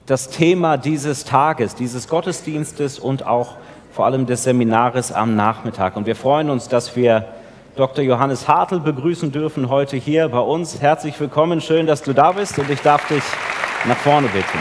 das Thema dieses Tages, dieses Gottesdienstes und auch vor allem des Seminares am Nachmittag. Und wir freuen uns, dass wir Dr. Johannes Hartl begrüßen dürfen heute hier bei uns. Herzlich willkommen, schön, dass du da bist und ich darf dich nach vorne bitten.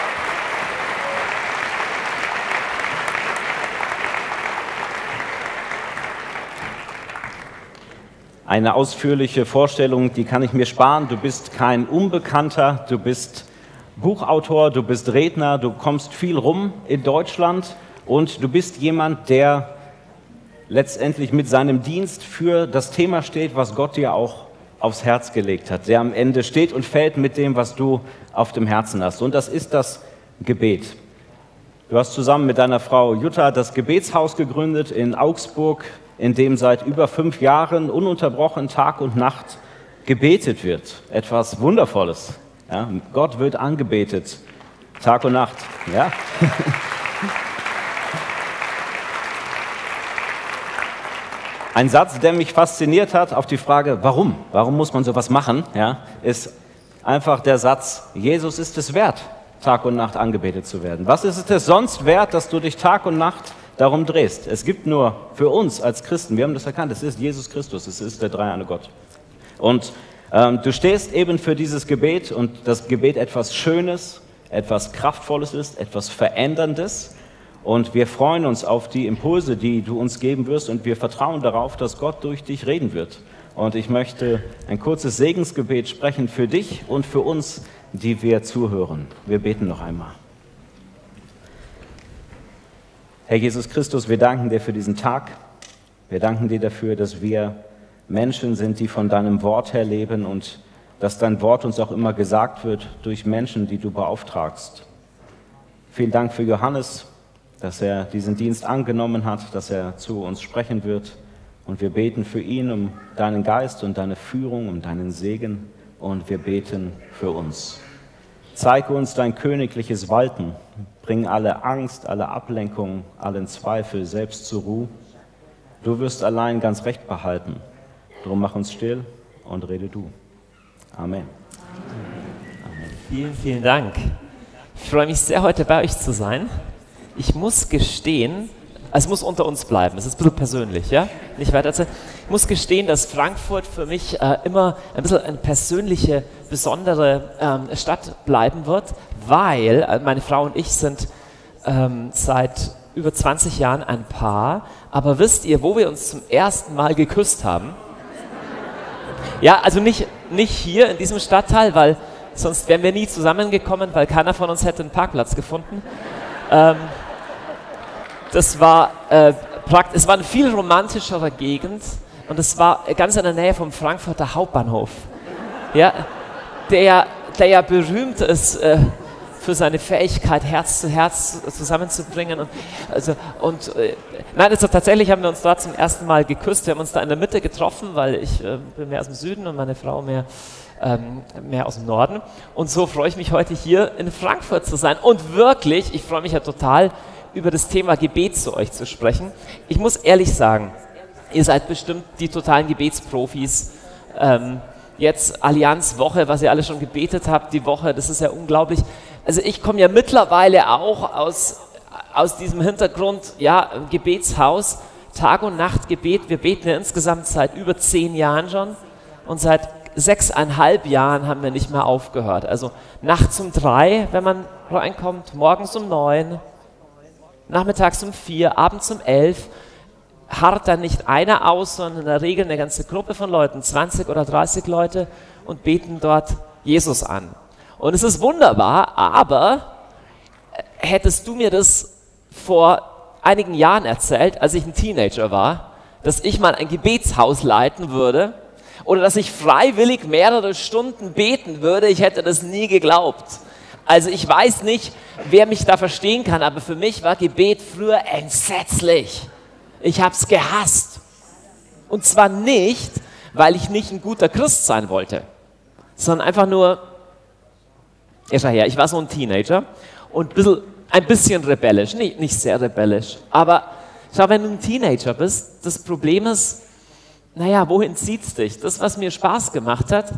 Eine ausführliche Vorstellung, die kann ich mir sparen. Du bist kein Unbekannter, du bist Buchautor, du bist Redner, du kommst viel rum in Deutschland und du bist jemand, der letztendlich mit seinem Dienst für das Thema steht, was Gott dir auch aufs Herz gelegt hat, der am Ende steht und fällt mit dem, was du auf dem Herzen hast. Und das ist das Gebet. Du hast zusammen mit deiner Frau Jutta das Gebetshaus gegründet in Augsburg, in dem seit über 5 Jahren ununterbrochen Tag und Nacht gebetet wird. Etwas Wundervolles. Ja, Gott wird angebetet, Tag und Nacht. Ja? Ein Satz, der mich fasziniert hat auf die Frage, warum? Warum muss man sowas machen? Ja, ist einfach der Satz, Jesus ist es wert, Tag und Nacht angebetet zu werden. Was ist es sonst wert, dass du dich Tag und Nacht darum drehst? Es gibt nur für uns als Christen, wir haben das erkannt, es ist Jesus Christus, es ist der dreieine Gott. Und du stehst eben für dieses Gebet und das Gebet etwas Schönes, etwas Kraftvolles ist, etwas Veränderndes. Und wir freuen uns auf die Impulse, die du uns geben wirst und wir vertrauen darauf, dass Gott durch dich reden wird. Und ich möchte ein kurzes Segensgebet sprechen für dich und für uns, die wir zuhören. Wir beten noch einmal. Herr Jesus Christus, wir danken dir für diesen Tag. Wir danken dir dafür, dass wir Menschen sind, die von deinem Wort her leben und dass dein Wort uns auch immer gesagt wird durch Menschen, die du beauftragst. Vielen Dank für Johannes, dass er diesen Dienst angenommen hat, dass er zu uns sprechen wird. Und wir beten für ihn um deinen Geist und deine Führung, um deinen Segen. Und wir beten für uns. Zeige uns dein königliches Walten. Bring alle Angst, alle Ablenkung, allen Zweifel selbst zur Ruhe. Du wirst allein ganz recht behalten. Drum mach uns still und rede du. Amen. Amen. Vielen, vielen Dank. Ich freue mich sehr, heute bei euch zu sein. Ich muss gestehen, es muss unter uns bleiben, es ist ein bisschen persönlich, ja? Nicht weiter. Ich muss gestehen, dass Frankfurt für mich immer ein bisschen eine persönliche, besondere Stadt bleiben wird, weil meine Frau und ich sind seit über 20 Jahren ein Paar. Aber wisst ihr, wo wir uns zum ersten Mal geküsst haben? Ja, also nicht hier in diesem Stadtteil, weil sonst wären wir nie zusammengekommen, weil keiner von uns hätte einen Parkplatz gefunden. Es war eine viel romantischere Gegend und es war ganz in der Nähe vom Frankfurter Hauptbahnhof, ja, der ja berühmt ist für seine Fähigkeit, Herz zu Herz zusammenzubringen. Nein, also tatsächlich haben wir uns dort zum ersten Mal geküsst. Wir haben uns da in der Mitte getroffen, weil ich bin mehr aus dem Süden und meine Frau mehr aus dem Norden. Und so freue ich mich heute hier in Frankfurt zu sein. Und wirklich, ich freue mich ja total, über das Thema Gebet zu euch zu sprechen. Ich muss ehrlich sagen, ihr seid bestimmt die totalen Gebetsprofis. Jetzt Allianz-Woche, was ihr alle schon gebetet habt, die Woche, das ist ja unglaublich. Also ich komme ja mittlerweile auch aus diesem Hintergrund, ja, Gebetshaus, Tag- und Nachtgebet. Wir beten ja insgesamt seit über 10 Jahren schon und seit 6,5 Jahren haben wir nicht mehr aufgehört. Also nachts um 3, wenn man reinkommt, morgens um 9, nachmittags um 4, abends um 11, harrt dann nicht einer aus, sondern in der Regel eine ganze Gruppe von Leuten, 20 oder 30 Leute, und beten dort Jesus an. Und es ist wunderbar, aber hättest du mir das vor einigen Jahren erzählt, als ich ein Teenager war, dass ich mal ein Gebetshaus leiten würde oder dass ich freiwillig mehrere Stunden beten würde, ich hätte das nie geglaubt. Also ich weiß nicht, wer mich da verstehen kann, aber für mich war Gebet früher entsetzlich. Ich habe es gehasst. Und zwar nicht, weil ich nicht ein guter Christ sein wollte, sondern einfach nur, ich war so ein Teenager und ein bisschen rebellisch, nicht sehr rebellisch, aber schau, wenn du ein Teenager bist, das Problem ist, naja, wohin zieht's dich? Das, was mir Spaß gemacht hat,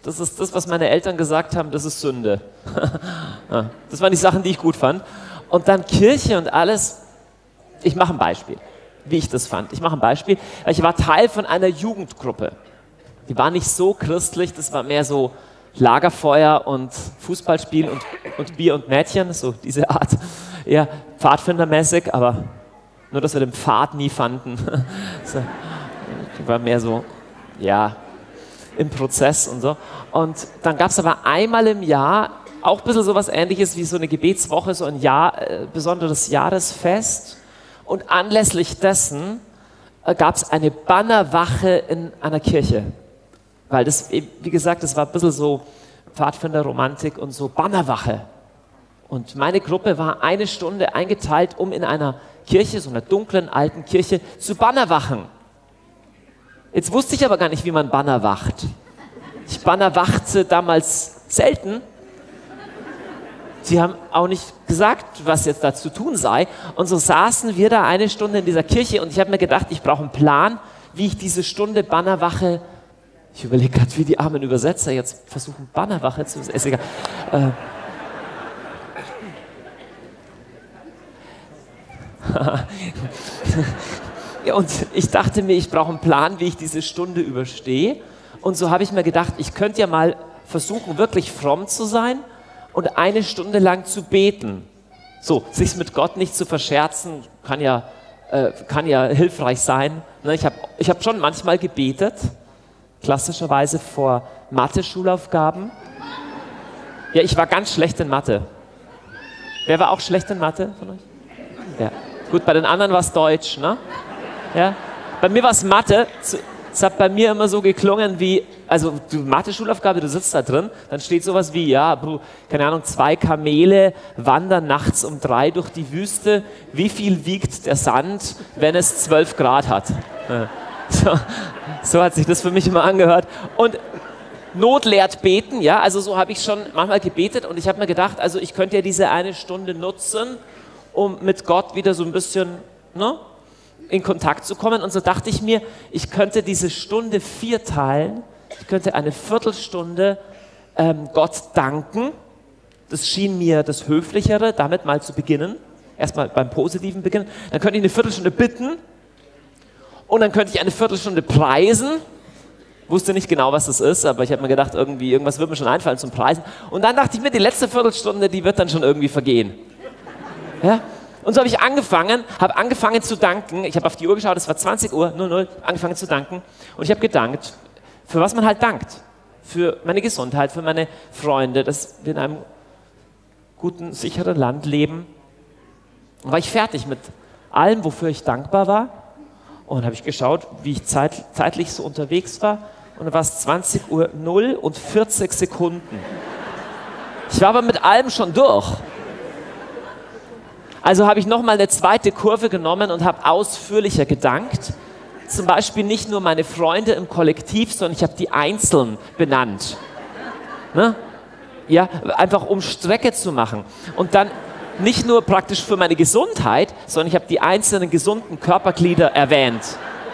Das ist das, was meine Eltern gesagt haben, das ist Sünde. Das waren die Sachen, die ich gut fand. Und dann Kirche und alles. Ich mache ein Beispiel, wie ich das fand. Ich mache ein Beispiel. Ich war Teil von einer Jugendgruppe. Die war nicht so christlich, das war mehr so Lagerfeuer und Fußballspiel und Bier und Mädchen, so diese Art. Eher pfadfindermäßig, aber nur, dass wir den Pfad nie fanden. So, war mehr so, ja, im Prozess und so. Und dann gab es aber einmal im Jahr auch ein bisschen sowas Ähnliches wie so eine Gebetswoche, so ein besonderes Jahresfest. Und anlässlich dessen gab es eine Bannerwache in einer Kirche. Weil das, wie gesagt, das war ein bisschen so Pfadfinderromantik und so Bannerwache. Und meine Gruppe war 1 Stunde eingeteilt, um in einer Kirche, so einer dunklen alten Kirche, zu Bannerwachen. Jetzt wusste ich aber gar nicht, wie man Banner wacht. Ich bannerwachte damals selten. Sie haben auch nicht gesagt, was jetzt da zu tun sei. Und so saßen wir da 1 Stunde in dieser Kirche und ich habe mir gedacht, ich brauche einen Plan, wie ich diese Stunde Bannerwache, ich überlege gerade, wie die armen Übersetzer jetzt versuchen, Bannerwache zu, ist egal. Ja, und ich dachte mir, ich brauche einen Plan, wie ich diese Stunde überstehe. Und so habe ich mir gedacht, ich könnte ja mal versuchen, wirklich fromm zu sein und 1 Stunde lang zu beten. So, sich mit Gott nicht zu verscherzen, kann ja hilfreich sein. Ne, ich hab schon manchmal gebetet, klassischerweise vor Mathe-Schulaufgaben. Ja, ich war ganz schlecht in Mathe. Wer war auch schlecht in Mathe von euch? Ja. Gut, bei den anderen war es Deutsch, ne? Ja. Bei mir war es Mathe. Es hat bei mir immer so geklungen wie, also die Mathe-Schulaufgabe, du sitzt da drin, dann steht sowas wie, ja, keine Ahnung, 2 Kamele wandern nachts um 3 durch die Wüste. Wie viel wiegt der Sand, wenn es 12 Grad hat? Ja. So hat sich das für mich immer angehört. Und Not lehrt beten, ja, also so habe ich schon manchmal gebetet und ich habe mir gedacht, also ich könnte ja diese 1 Stunde nutzen, um mit Gott wieder so ein bisschen, ne, in Kontakt zu kommen. Und so dachte ich mir, ich könnte diese Stunde 4 teilen. Ich könnte eine Viertelstunde Gott danken. Das schien mir das Höflichere, damit mal zu beginnen. Erstmal beim Positiven beginnen. Dann könnte ich eine Viertelstunde bitten. Und dann könnte ich eine Viertelstunde preisen. Wusste nicht genau, was das ist, aber ich habe mir gedacht, irgendwas wird mir schon einfallen zum Preisen. Und dann dachte ich mir, die letzte Viertelstunde, die wird dann schon irgendwie vergehen. Ja? Und so habe ich angefangen zu danken. Ich habe auf die Uhr geschaut, es war 20 Uhr, 00, angefangen zu danken. Und ich habe gedankt, für was man halt dankt. Für meine Gesundheit, für meine Freunde, dass wir in einem guten, sicheren Land leben. Und war ich fertig mit allem, wofür ich dankbar war. Und dann habe ich geschaut, wie ich zeitlich so unterwegs war. Und dann war es 20 Uhr 0 und 40 Sekunden. Ich war aber mit allem schon durch. Also habe ich nochmal eine zweite Kurve genommen und habe ausführlicher gedankt. Zum Beispiel nicht nur meine Freunde im Kollektiv, sondern ich habe die einzeln benannt. Ne? Ja, einfach um Strecke zu machen. Und dann nicht nur praktisch für meine Gesundheit, sondern ich habe die einzelnen gesunden Körperglieder erwähnt.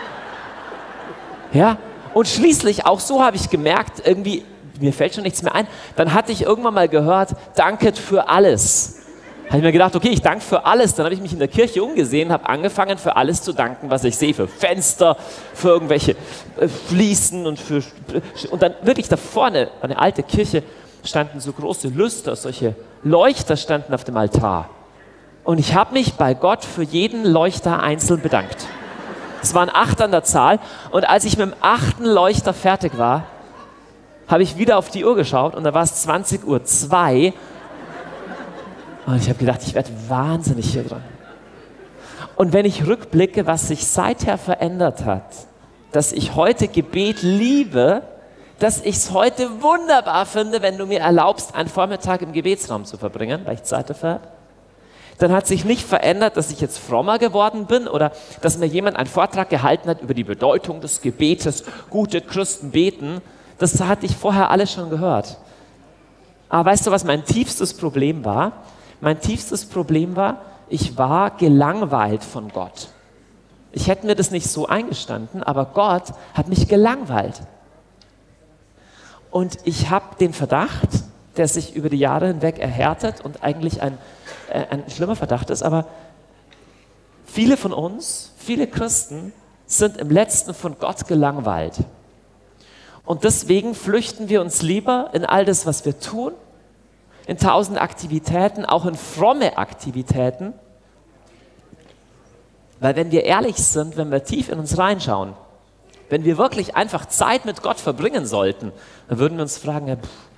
Ja? Und schließlich, auch so habe ich gemerkt, irgendwie, mir fällt schon nichts mehr ein, dann hatte ich irgendwann mal gehört, danket für alles. Habe ich mir gedacht, okay, ich danke für alles. Dann habe ich mich in der Kirche umgesehen, habe angefangen für alles zu danken, was ich sehe. Für Fenster, für irgendwelche Fliesen und dann wirklich da vorne, eine alte Kirche, standen so große Lüster, solche Leuchter standen auf dem Altar. Und ich habe mich bei Gott für jeden Leuchter einzeln bedankt. Es waren 8 an der Zahl. Und als ich mit dem 8. Leuchter fertig war, habe ich wieder auf die Uhr geschaut und da war es 20:02 Uhr. Und ich habe gedacht, ich werde wahnsinnig hier dran. Und wenn ich rückblicke, was sich seither verändert hat, dass ich heute Gebet liebe, dass ich es heute wunderbar finde, wenn du mir erlaubst, einen Vormittag im Gebetsraum zu verbringen, weil ich Zeit dafür habe, dann hat sich nicht verändert, dass ich jetzt frommer geworden bin oder dass mir jemand einen Vortrag gehalten hat über die Bedeutung des Gebetes, gute Christen beten. Das hatte ich vorher alles schon gehört. Aber weißt du, was mein tiefstes Problem war? Mein tiefstes Problem war, ich war gelangweilt von Gott. Ich hätte mir das nicht so eingestanden, aber Gott hat mich gelangweilt. Und ich habe den Verdacht, der sich über die Jahre hinweg erhärtet und eigentlich ein schlimmer Verdacht ist, aber viele von uns, viele Christen, sind im Letzten von Gott gelangweilt. Und deswegen flüchten wir uns lieber in all das, was wir tun, in 1000 Aktivitäten, auch in fromme Aktivitäten. Weil wenn wir ehrlich sind, wenn wir tief in uns reinschauen, wenn wir wirklich einfach Zeit mit Gott verbringen sollten, dann würden wir uns fragen, ja,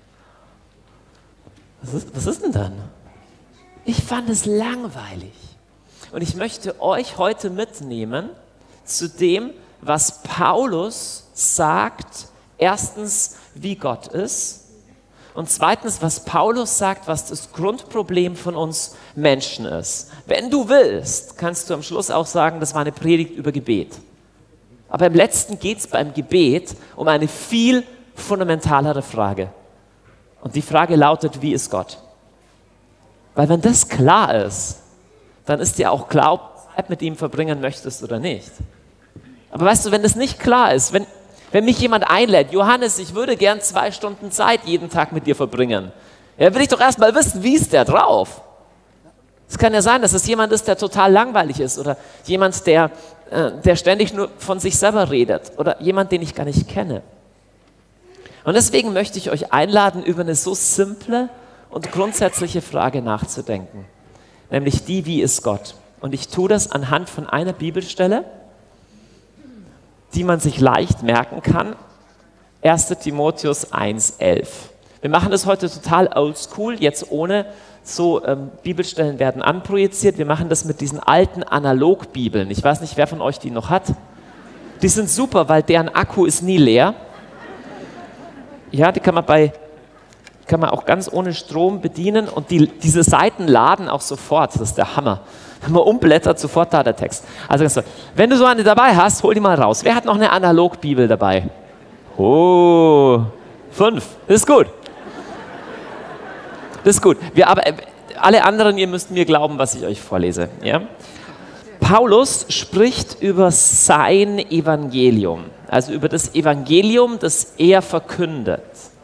was ist denn dann? Ich fand es langweilig. Und ich möchte euch heute mitnehmen zu dem, was Paulus sagt, erstens, wie Gott ist, und zweitens, was Paulus sagt, was das Grundproblem von uns Menschen ist. Wenn du willst, kannst du am Schluss auch sagen, das war eine Predigt über Gebet. Aber im Letzten geht es beim Gebet um eine viel fundamentalere Frage. Und die Frage lautet, wie ist Gott? Weil wenn das klar ist, dann ist dir auch klar, ob du Zeit mit ihm verbringen möchtest oder nicht. Aber weißt du, wenn das nicht klar ist, wenn mich jemand einlädt, Johannes, ich würde gern 2 Stunden Zeit jeden Tag mit dir verbringen, ja, will ich doch erst mal wissen, wie ist der drauf? Es kann ja sein, dass es jemand ist, der total langweilig ist oder jemand, der ständig nur von sich selber redet oder jemand, den ich gar nicht kenne. Und deswegen möchte ich euch einladen, über eine so simple und grundsätzliche Frage nachzudenken, nämlich die, wie ist Gott? Und ich tue das anhand von einer Bibelstelle, die man sich leicht merken kann, 1. Timotheus 1,11. Wir machen das heute total oldschool, jetzt ohne so Bibelstellen werden anprojiziert. Wir machen das mit diesen alten Analogbibeln. Ich weiß nicht, wer von euch die noch hat. Die sind super, weil deren Akku ist nie leer. Ja, die kann man auch ganz ohne Strom bedienen und diese Seiten laden auch sofort. Das ist der Hammer. Wenn man umblättert, sofort da der Text. Also, wenn du so eine dabei hast, hol die mal raus. Wer hat noch eine Analogbibel dabei? Oh, 5. Das ist gut. Das ist gut. Aber alle anderen, ihr müsst mir glauben, was ich euch vorlese. Ja? Paulus spricht über sein Evangelium, also über das Evangelium, das er verkündet.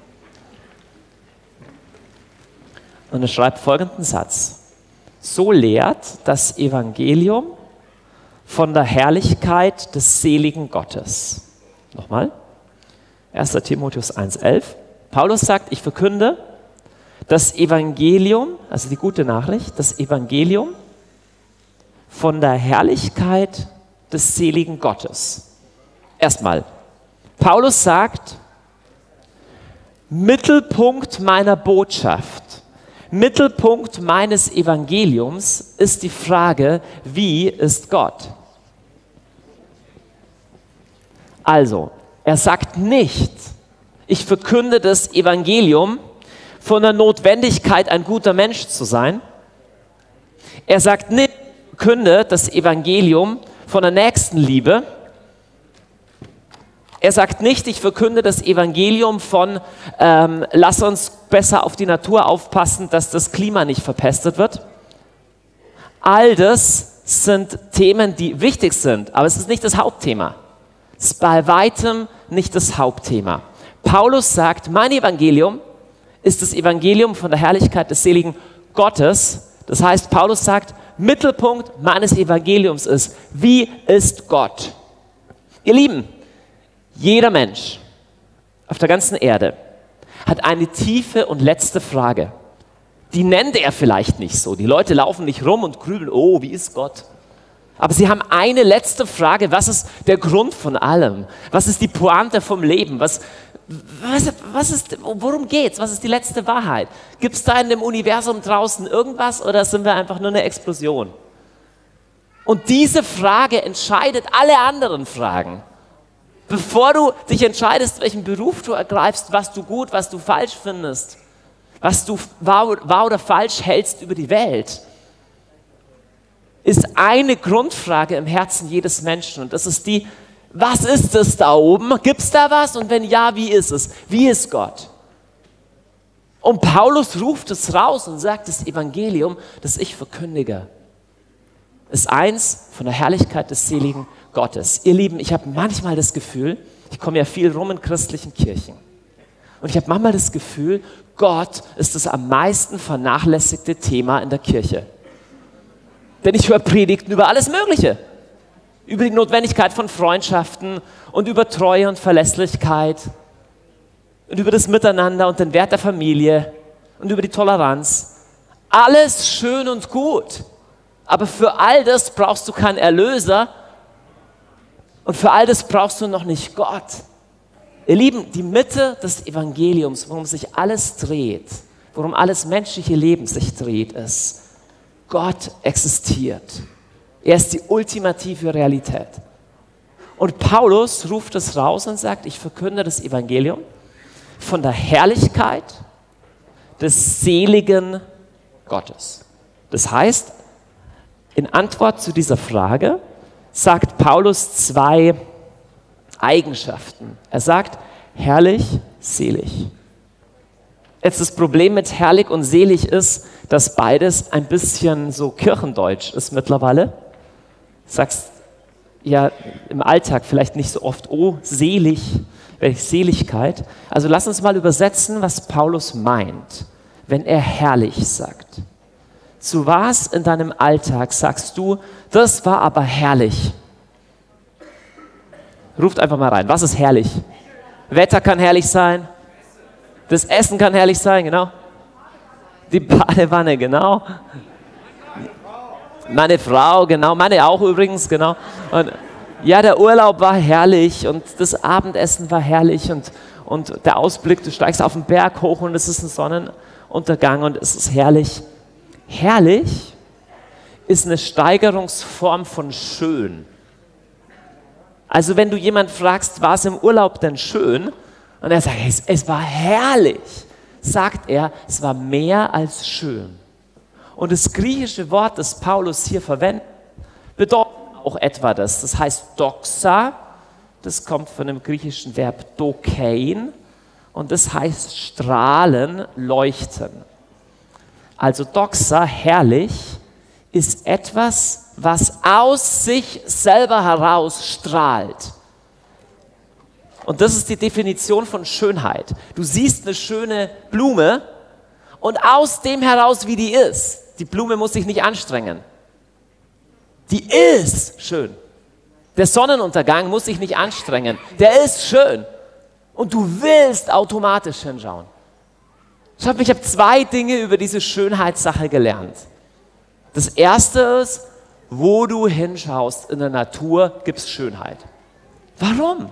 Und er schreibt folgenden Satz. So lehrt das Evangelium von der Herrlichkeit des seligen Gottes. Nochmal. 1. Timotheus 1,11. Paulus sagt, ich verkünde das Evangelium, also die gute Nachricht, das Evangelium von der Herrlichkeit des seligen Gottes. Erstmal, Paulus sagt, Mittelpunkt meiner Botschaft, Mittelpunkt meines Evangeliums ist die Frage, wie ist Gott? Also, er sagt nicht, ich verkünde das Evangelium von der Notwendigkeit, ein guter Mensch zu sein. Er sagt nicht, ich verkünde das Evangelium von der Nächstenliebe. Er sagt nicht, ich verkünde das Evangelium von, lass uns besser auf die Natur aufpassen, dass das Klima nicht verpestet wird. All das sind Themen, die wichtig sind, aber es ist nicht das Hauptthema. Es ist bei weitem nicht das Hauptthema. Paulus sagt, mein Evangelium ist das Evangelium von der Herrlichkeit des seligen Gottes. Das heißt, Paulus sagt, Mittelpunkt meines Evangeliums ist, wie ist Gott? Ihr Lieben, jeder Mensch auf der ganzen Erde hat eine tiefe und letzte Frage. Die nennt er vielleicht nicht so. Die Leute laufen nicht rum und grübeln, oh, wie ist Gott? Aber sie haben eine letzte Frage, was ist der Grund von allem? Was ist die Pointe vom Leben? Worum geht's? Was ist die letzte Wahrheit? Gibt es da in dem Universum draußen irgendwas oder sind wir einfach nur eine Explosion? Und diese Frage entscheidet alle anderen Fragen. Bevor du dich entscheidest, welchen Beruf du ergreifst, was du gut, was du falsch findest, was du wahr oder falsch hältst über die Welt, ist eine Grundfrage im Herzen jedes Menschen. Und das ist die, was ist es da oben? Gibt es da was? Und wenn ja, wie ist es? Wie ist Gott? Und Paulus ruft es raus und sagt, das Evangelium, das ich verkündige, ist eins von der Herrlichkeit des seligen Gottes. Ihr Lieben, ich habe manchmal das Gefühl, ich komme ja viel rum in christlichen Kirchen. Und ich habe manchmal das Gefühl, Gott ist das am meisten vernachlässigte Thema in der Kirche. Denn ich höre Predigten über alles Mögliche. Über die Notwendigkeit von Freundschaften und über Treue und Verlässlichkeit und über das Miteinander und den Wert der Familie und über die Toleranz. Alles schön und gut. Aber für all das brauchst du keinen Erlöser und für all das brauchst du noch nicht Gott. Ihr Lieben, die Mitte des Evangeliums, worum sich alles dreht, worum alles menschliche Leben sich dreht, ist, Gott existiert. Er ist die ultimative Realität. Und Paulus ruft es raus und sagt, ich verkünde das Evangelium von der Herrlichkeit des seligen Gottes. Das heißt, in Antwort zu dieser Frage sagt Paulus zwei Eigenschaften. Er sagt, herrlich, selig. Jetzt das Problem mit herrlich und selig ist, dass beides ein bisschen so kirchendeutsch ist mittlerweile. Du sagst ja im Alltag vielleicht nicht so oft, oh, selig, welche Seligkeit. Also lass uns mal übersetzen, was Paulus meint, wenn er herrlich sagt. Zu was in deinem Alltag sagst du, das war aber herrlich? Ruft einfach mal rein. Was ist herrlich? Wetter kann herrlich sein. Das Essen kann herrlich sein, genau. Die Badewanne, genau. Meine Frau, genau. Meine auch übrigens, genau. Und ja, der Urlaub war herrlich und das Abendessen war herrlich und der Ausblick, du steigst auf den Berg hoch und es ist ein Sonnenuntergang und es ist herrlich. Herrlich ist eine Steigerungsform von schön. Also wenn du jemanden fragst, war es im Urlaub denn schön? Und er sagt, es war herrlich, sagt er, es war mehr als schön. Und das griechische Wort, das Paulus hier verwendet, bedeutet auch etwa das. Das heißt doxa, das kommt von dem griechischen Verb dokein und das heißt strahlen, leuchten. Also doxa, herrlich, ist etwas, was aus sich selber heraus strahlt. Und das ist die Definition von Schönheit. Du siehst eine schöne Blume und aus dem heraus, wie die ist, die Blume muss sich nicht anstrengen. Die ist schön. Der Sonnenuntergang muss sich nicht anstrengen. Der ist schön. Und du willst automatisch hinschauen. Ich habe zwei Dinge über diese Schönheitssache gelernt. Das erste ist, wo du hinschaust in der Natur, gibt es Schönheit. Warum?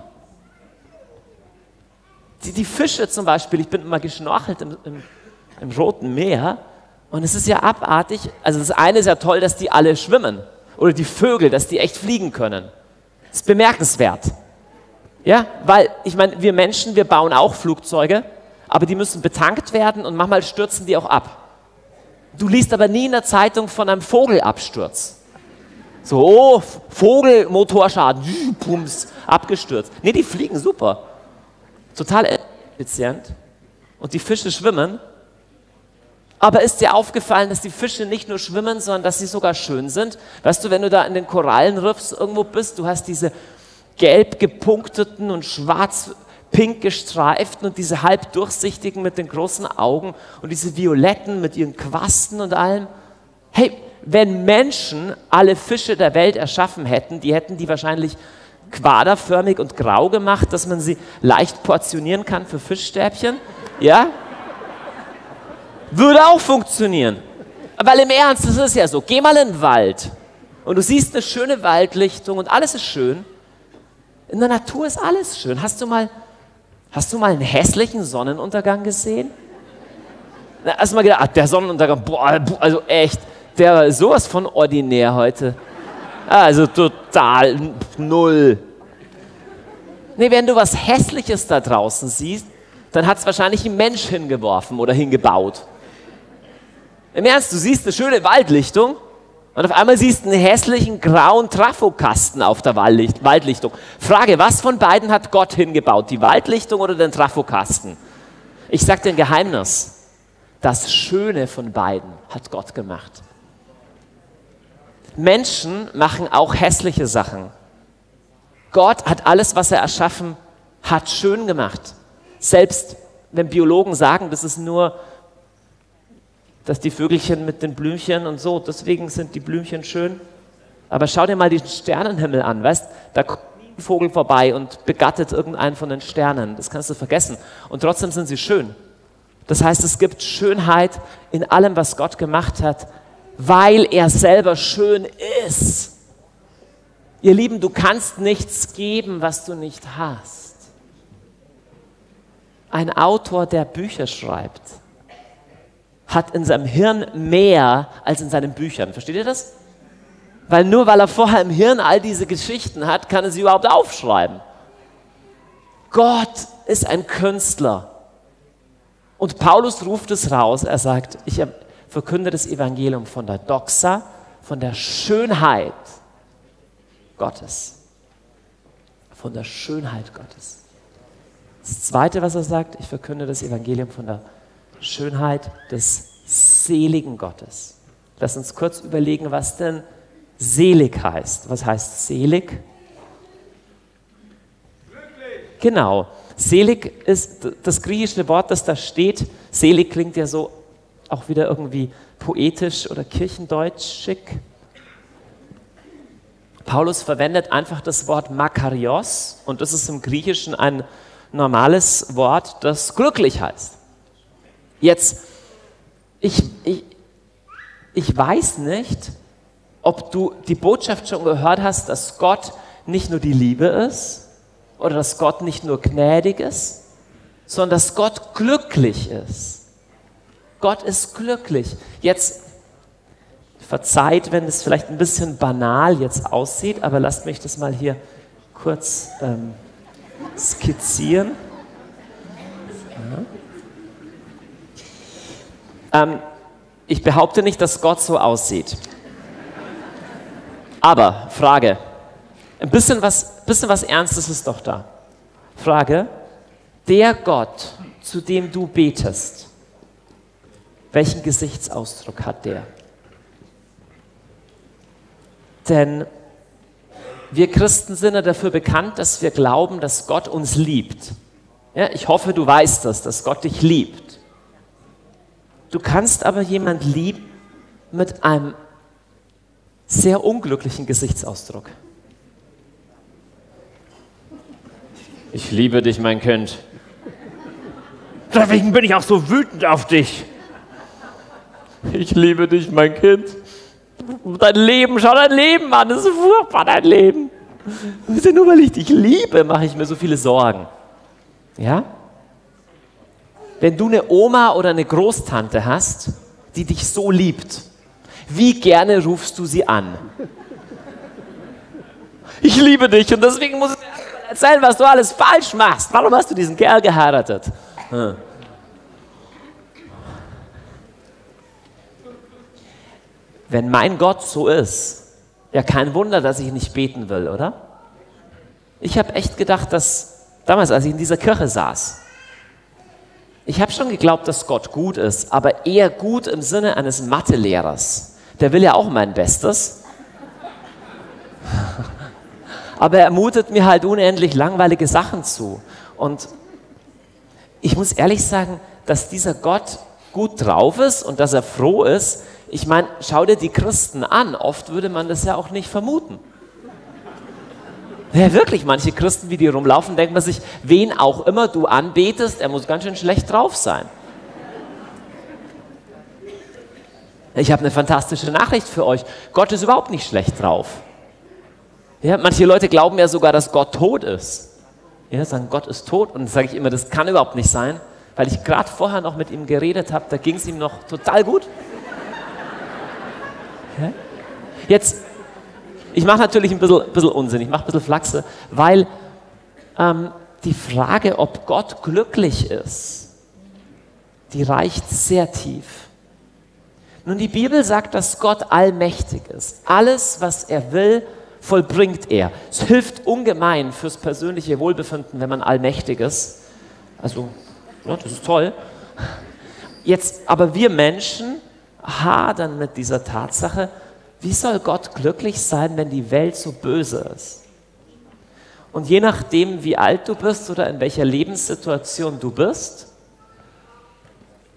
Die Fische zum Beispiel, ich bin immer geschnorchelt im Roten Meer und es ist ja abartig. Also das eine ist ja toll, dass die alle schwimmen oder die Vögel, dass die echt fliegen können. Das ist bemerkenswert. Ja, weil ich meine, wir Menschen, wir bauen auch Flugzeuge, aber die müssen betankt werden und manchmal stürzen die auch ab. Du liest aber nie in der Zeitung von einem Vogelabsturz. So, oh, Vogel, Motorschaden, pums, abgestürzt. Nee, die fliegen super. Total effizient. Und die Fische schwimmen. Aber ist dir aufgefallen, dass die Fische nicht nur schwimmen, sondern dass sie sogar schön sind? Weißt du, wenn du da in den Korallenriffs irgendwo bist, du hast diese gelb gepunkteten und schwarz-pink gestreiften und diese halb durchsichtigen mit den großen Augen und diese violetten mit ihren Quasten und allem. Hey, wenn Menschen alle Fische der Welt erschaffen hätten, die hätten die wahrscheinlich quaderförmig und grau gemacht, dass man sie leicht portionieren kann für Fischstäbchen. Ja? Würde auch funktionieren. Weil im Ernst, das ist ja so. Geh mal in den Wald und du siehst eine schöne Waldlichtung und alles ist schön. In der Natur ist alles schön. Hast du mal einen hässlichen Sonnenuntergang gesehen? Hast du mal gedacht, ach, der Sonnenuntergang, boah, also echt, der war sowas von ordinär heute. Also total null. Nee, wenn du was Hässliches da draußen siehst, dann hat es wahrscheinlich ein Mensch hingeworfen oder hingebaut. Im Ernst, du siehst eine schöne Waldlichtung und auf einmal siehst du einen hässlichen grauen Trafokasten auf der Waldlichtung. Frage, was von beiden hat Gott hingebaut? Die Waldlichtung oder den Trafokasten? Ich sage dir ein Geheimnis. Das Schöne von beiden hat Gott gemacht. Menschen machen auch hässliche Sachen. Gott hat alles, was er erschaffen hat, schön gemacht. Selbst wenn Biologen sagen, das ist nur, dass die Vögelchen mit den Blümchen und so, deswegen sind die Blümchen schön. Aber schau dir mal den Sternenhimmel an, weißt, da kommt ein Vogel vorbei und begattet irgendeinen von den Sternen. Das kannst du vergessen. Und trotzdem sind sie schön. Das heißt, es gibt Schönheit in allem, was Gott gemacht hat, weil er selber schön ist. Ihr Lieben, du kannst nichts geben, was du nicht hast. Ein Autor, der Bücher schreibt, hat in seinem Hirn mehr als in seinen Büchern. Versteht ihr das? Weil er vorher im Hirn all diese Geschichten hat, kann er sie überhaupt aufschreiben. Gott ist ein Künstler. Und Paulus ruft es raus. Er sagt, ich verkünde das Evangelium von der Doxa, von der Schönheit Gottes. Von der Schönheit Gottes. Das Zweite, was er sagt, ich verkünde das Evangelium von der Schönheit des seligen Gottes. Lass uns kurz überlegen, was denn selig heißt. Was heißt selig? Glücklich. Genau. Selig ist das griechische Wort, das da steht. Selig klingt ja so auch wieder irgendwie poetisch oder kirchendeutsch schick. Paulus verwendet einfach das Wort Makarios und das ist im Griechischen ein normales Wort, das glücklich heißt. Jetzt, ich weiß nicht, ob du die Botschaft schon gehört hast, dass Gott nicht nur die Liebe ist oder dass Gott nicht nur gnädig ist, sondern dass Gott glücklich ist. Gott ist glücklich. Jetzt verzeiht, wenn es vielleicht ein bisschen banal jetzt aussieht, aber lasst mich das mal hier kurz skizzieren. Ich behaupte nicht, dass Gott so aussieht. Aber, Frage, ein bisschen was Ernstes ist doch da. Frage, der Gott, zu dem du betest, welchen Gesichtsausdruck hat der? Denn wir Christen sind ja dafür bekannt, dass wir glauben, dass Gott uns liebt. Ja, ich hoffe, du weißt das, dass Gott dich liebt. Du kannst aber jemand lieben mit einem sehr unglücklichen Gesichtsausdruck. Ich liebe dich, mein Kind. Deswegen bin ich auch so wütend auf dich. Ich liebe dich, mein Kind. Dein Leben, schau dein Leben an, das ist furchtbar, dein Leben. Nur weil ich dich liebe, mache ich mir so viele Sorgen. Ja? Wenn du eine Oma oder eine Großtante hast, die dich so liebt, wie gerne rufst du sie an? Ich liebe dich und deswegen muss ich dir erzählen, was du alles falsch machst. Warum hast du diesen Kerl geheiratet? Wenn mein Gott so ist, ja kein Wunder, dass ich nicht beten will, oder? Ich habe echt gedacht, dass damals, als ich in dieser Kirche saß, ich habe schon geglaubt, dass Gott gut ist, aber eher gut im Sinne eines Mathelehrers. Der will ja auch mein Bestes. Aber er mutet mir halt unendlich langweilige Sachen zu. Und ich muss ehrlich sagen, dass dieser Gott gut drauf ist und dass er froh ist. Ich meine, schau dir die Christen an. Oft würde man das ja auch nicht vermuten. Ja, wirklich, manche Christen, wie die rumlaufen, denkt man sich, wen auch immer du anbetest, er muss ganz schön schlecht drauf sein. Ich habe eine fantastische Nachricht für euch. Gott ist überhaupt nicht schlecht drauf. Ja, manche Leute glauben ja sogar, dass Gott tot ist. Ja, sagen, Gott ist tot. Und dann sage ich immer, das kann überhaupt nicht sein, weil ich gerade vorher noch mit ihm geredet habe, da ging es ihm noch total gut. Ja? Jetzt, ich mache natürlich ein bisschen Unsinn, ich mache ein bisschen Flachse, weil die Frage, ob Gott glücklich ist, die reicht sehr tief. Nun, die Bibel sagt, dass Gott allmächtig ist. Alles, was er will, vollbringt er. Es hilft ungemein fürs persönliche Wohlbefinden, wenn man allmächtig ist. Also, ja, das ist toll. Jetzt, aber wir Menschen hadern mit dieser Tatsache, wie soll Gott glücklich sein, wenn die Welt so böse ist? Und je nachdem, wie alt du bist oder in welcher Lebenssituation du bist,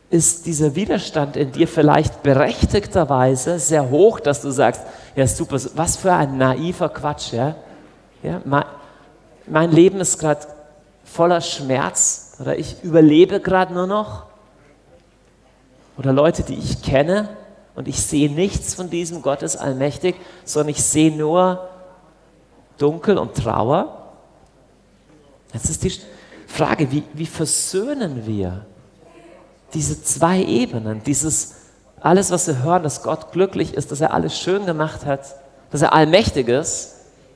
ist dieser Widerstand in dir vielleicht berechtigterweise sehr hoch, dass du sagst, ja super, was für ein naiver Quatsch, ja? Ja, mein Leben ist gerade voller Schmerz oder ich überlebe gerade nur noch. Oder Leute, die ich kenne und ich sehe nichts von diesem Gott ist allmächtig, sondern ich sehe nur Dunkel und Trauer. Jetzt ist die Frage, wie versöhnen wir diese zwei Ebenen, dieses alles, was wir hören, dass Gott glücklich ist, dass er alles schön gemacht hat, dass er allmächtig ist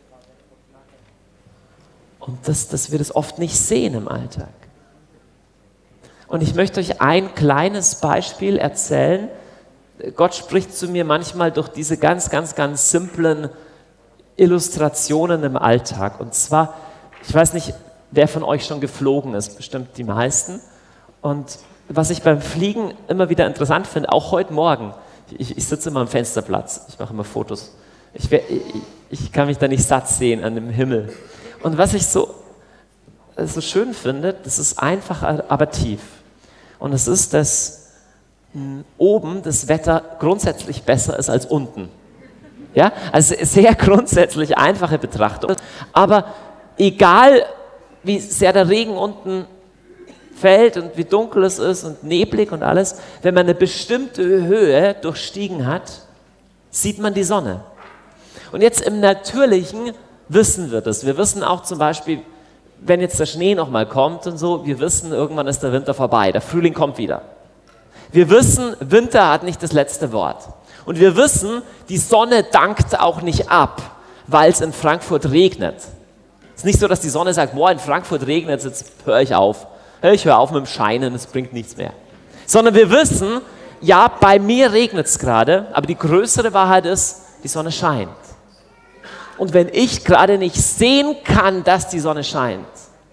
und dass wir das oft nicht sehen im Alltag. Und ich möchte euch ein kleines Beispiel erzählen. Gott spricht zu mir manchmal durch diese ganz, ganz, ganz simplen Illustrationen im Alltag. Und zwar, ich weiß nicht, wer von euch schon geflogen ist, bestimmt die meisten. Und was ich beim Fliegen immer wieder interessant finde, auch heute Morgen, ich sitze immer am Fensterplatz, ich mache immer Fotos, ich kann mich da nicht satt sehen an dem Himmel. Und was ich so schön finde, das ist einfach, aber tief. Und es ist, dass oben das Wetter grundsätzlich besser ist als unten. Ja, also sehr grundsätzlich einfache Betrachtung. Aber egal, wie sehr der Regen unten fällt und wie dunkel es ist und neblig und alles, wenn man eine bestimmte Höhe durchstiegen hat, sieht man die Sonne. Und jetzt im Natürlichen wissen wir das. Wir wissen auch zum Beispiel, wenn jetzt der Schnee nochmal kommt und so, wir wissen, irgendwann ist der Winter vorbei, der Frühling kommt wieder. Wir wissen, Winter hat nicht das letzte Wort. Und wir wissen, die Sonne dankt auch nicht ab, weil es in Frankfurt regnet. Es ist nicht so, dass die Sonne sagt, boah, in Frankfurt regnet es, jetzt höre ich auf. Ich höre auf mit dem Scheinen, es bringt nichts mehr. Sondern wir wissen, ja, bei mir regnet es gerade, aber die größere Wahrheit ist, die Sonne scheint. Und wenn ich gerade nicht sehen kann, dass die Sonne scheint,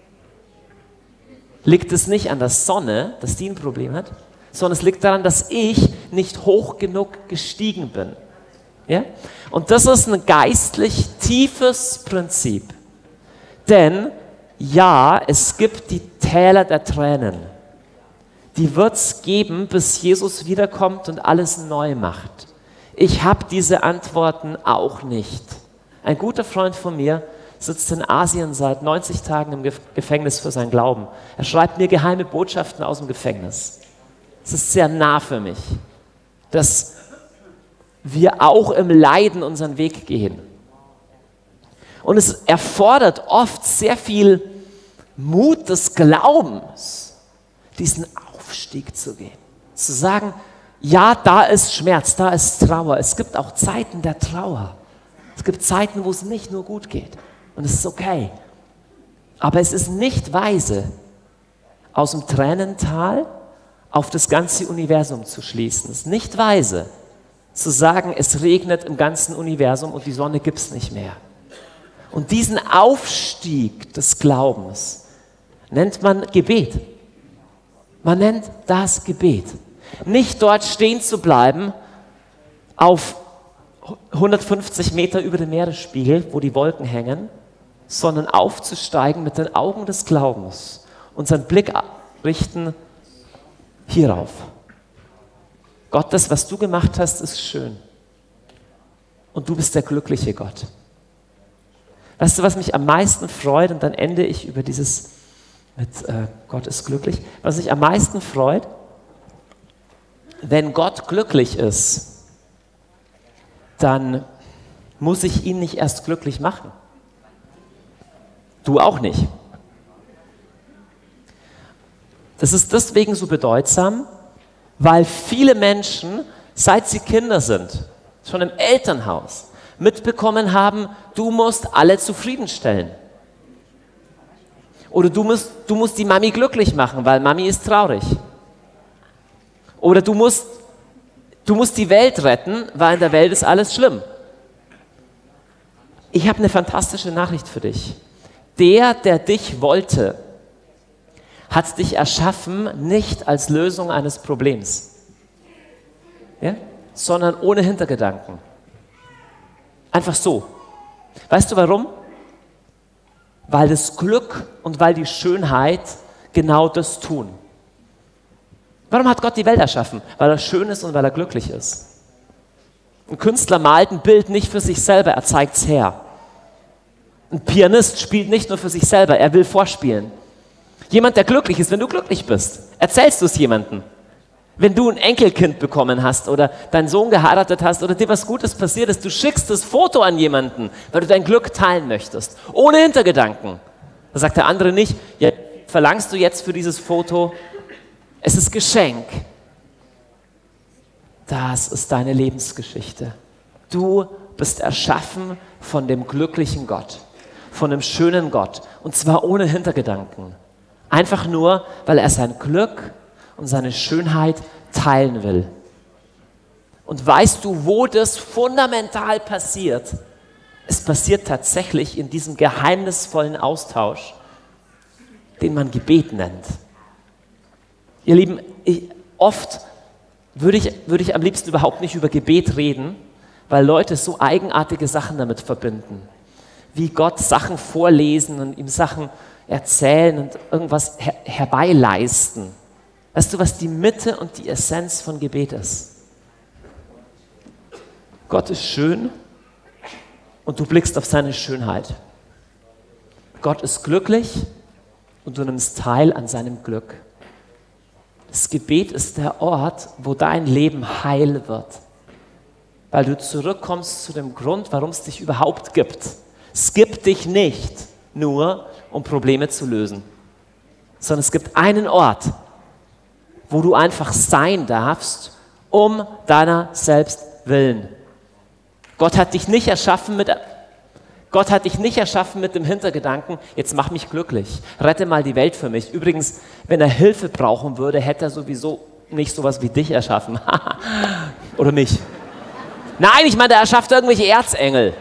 liegt es nicht an der Sonne, dass die ein Problem hat, sondern es liegt daran, dass ich nicht hoch genug gestiegen bin. Ja? Und das ist ein geistlich tiefes Prinzip. Denn ja, es gibt die Täler der Tränen. Die wird es geben, bis Jesus wiederkommt und alles neu macht. Ich habe diese Antworten auch nicht. Ein guter Freund von mir sitzt in Asien seit 90 Tagen im Gefängnis für seinen Glauben. Er schreibt mir geheime Botschaften aus dem Gefängnis. Es ist sehr nah für mich, dass wir auch im Leiden unseren Weg gehen. Und es erfordert oft sehr viel Mut des Glaubens, diesen Aufstieg zu gehen. Zu sagen, ja, da ist Schmerz, da ist Trauer. Es gibt auch Zeiten der Trauer. Es gibt Zeiten, wo es nicht nur gut geht. Und es ist okay. Aber es ist nicht weise, aus dem Tränental auf das ganze Universum zu schließen. Es ist nicht weise, zu sagen, es regnet im ganzen Universum und die Sonne gibt es nicht mehr. Und diesen Aufstieg des Glaubens nennt man Gebet. Man nennt das Gebet. Nicht dort stehen zu bleiben, auf 150 Meter über dem Meeresspiegel, wo die Wolken hängen, sondern aufzusteigen mit den Augen des Glaubens, unseren Blick richten hierauf. Gott, das, was du gemacht hast, ist schön. Und du bist der glückliche Gott. Weißt du, was mich am meisten freut, und dann ende ich über dieses mit Gott ist glücklich, was mich am meisten freut, wenn Gott glücklich ist, dann muss ich ihn nicht erst glücklich machen. Du auch nicht. Das ist deswegen so bedeutsam, weil viele Menschen, seit sie Kinder sind, schon im Elternhaus, mitbekommen haben, du musst alle zufriedenstellen. Oder du musst die Mami glücklich machen, weil Mami ist traurig. Oder du musst die Welt retten, weil in der Welt ist alles schlimm. Ich habe eine fantastische Nachricht für dich. Der dich wollte, hat dich erschaffen, nicht als Lösung eines Problems, ja? Sondern ohne Hintergedanken. Einfach so. Weißt du warum? Weil das Glück und weil die Schönheit genau das tun. Warum hat Gott die Welt erschaffen? Weil er schön ist und weil er glücklich ist. Ein Künstler malt ein Bild nicht für sich selber, er zeigt es her. Ein Pianist spielt nicht nur für sich selber, er will vorspielen. Jemand, der glücklich ist, wenn du glücklich bist, erzählst du es jemandem. Wenn du ein Enkelkind bekommen hast oder deinen Sohn geheiratet hast oder dir was Gutes passiert ist, du schickst das Foto an jemanden, weil du dein Glück teilen möchtest, ohne Hintergedanken. Da sagt der andere nicht, ja, verlangst du jetzt für dieses Foto? Es ist Geschenk. Das ist deine Lebensgeschichte. Du bist erschaffen von dem glücklichen Gott, von dem schönen Gott und zwar ohne Hintergedanken. Einfach nur, weil er sein Glück und seine Schönheit teilen will. Und weißt du, wo das fundamental passiert? Es passiert tatsächlich in diesem geheimnisvollen Austausch, den man Gebet nennt. Ihr Lieben, oft würde ich am liebsten überhaupt nicht über Gebet reden, weil Leute so eigenartige Sachen damit verbinden. Wie Gott Sachen vorlesen und ihm Sachen erzählen und irgendwas herbeileisten. Weißt du, was die Mitte und die Essenz von Gebet ist? Gott ist schön und du blickst auf seine Schönheit. Gott ist glücklich und du nimmst teil an seinem Glück. Das Gebet ist der Ort, wo dein Leben heil wird, weil du zurückkommst zu dem Grund, warum es dich überhaupt gibt. Es gibt dich nicht nur, um Probleme zu lösen, sondern es gibt einen Ort, wo du einfach sein darfst, um deiner selbst willen. Gott hat dich nicht erschaffen mit dem Hintergedanken, jetzt mach mich glücklich, rette mal die Welt für mich. Übrigens, wenn er Hilfe brauchen würde, hätte er sowieso nicht sowas wie dich erschaffen. Oder mich. Nein, ich meine, er erschafft irgendwelche Erzengel.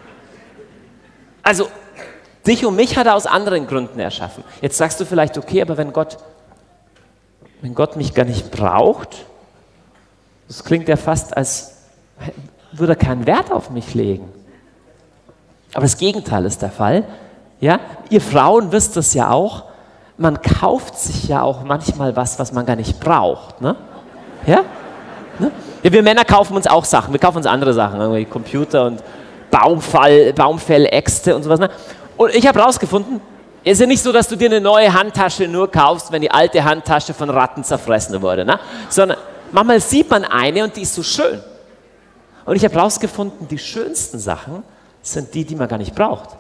Also, dich und mich hat er aus anderen Gründen erschaffen. Jetzt sagst du vielleicht, okay, aber wenn Gott mich gar nicht braucht, das klingt ja fast, als würde er keinen Wert auf mich legen. Aber das Gegenteil ist der Fall. Ja? Ihr Frauen wisst es ja auch, man kauft sich ja auch manchmal was man gar nicht braucht. Ne? Ja? Ne? Ja, wir Männer kaufen uns auch Sachen, wir kaufen uns andere Sachen, irgendwie Computer und Baumfelläxte und sowas. Ne? Und ich habe rausgefunden, es ist ja nicht so, dass du dir eine neue Handtasche nur kaufst, wenn die alte Handtasche von Ratten zerfressen wurde, ne? Sondern manchmal sieht man eine und die ist so schön. Und ich habe rausgefunden, die schönsten Sachen sind die man gar nicht braucht.